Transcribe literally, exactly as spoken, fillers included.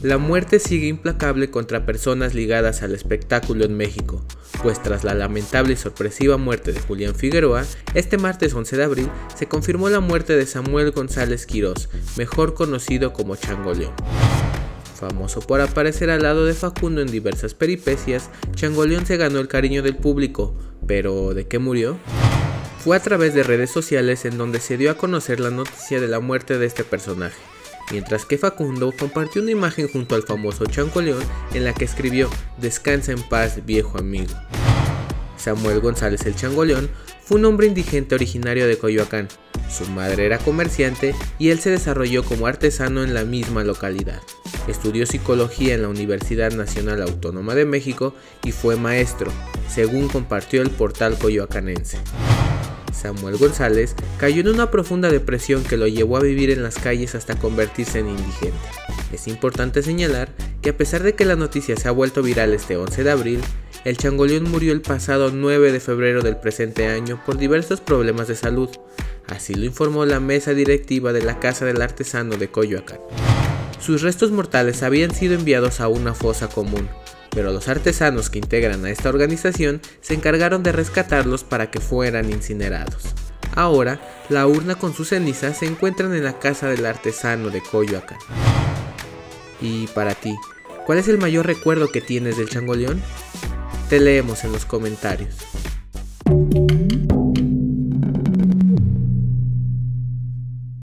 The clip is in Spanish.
La muerte sigue implacable contra personas ligadas al espectáculo en México, pues tras la lamentable y sorpresiva muerte de Julián Figueroa, este martes once de abril se confirmó la muerte de Samuel González Quirós, mejor conocido como Chango León. Famoso por aparecer al lado de Facundo en diversas peripecias, Chango León se ganó el cariño del público, pero ¿de qué murió? Fue a través de redes sociales en donde se dio a conocer la noticia de la muerte de este personaje, mientras que Facundo compartió una imagen junto al famoso Chango León en la que escribió "Descansa en paz, viejo amigo". Samuel González el Chango León fue un hombre indigente originario de Coyoacán. Su madre era comerciante y él se desarrolló como artesano en la misma localidad. Estudió psicología en la Universidad Nacional Autónoma de México y fue maestro, según compartió el portal coyoacanense. Samuel González cayó en una profunda depresión que lo llevó a vivir en las calles hasta convertirse en indigente. Es importante señalar que a pesar de que la noticia se ha vuelto viral este once de abril, el Chango León murió el pasado nueve de febrero del presente año por diversos problemas de salud. Así lo informó la mesa directiva de la Casa del Artesano de Coyoacán. Sus restos mortales habían sido enviados a una fosa común, pero los artesanos que integran a esta organización se encargaron de rescatarlos para que fueran incinerados. Ahora, la urna con sus cenizas se encuentran en la Casa del Artesano de Coyoacán. Y para ti, ¿cuál es el mayor recuerdo que tienes del Chango León? Te leemos en los comentarios.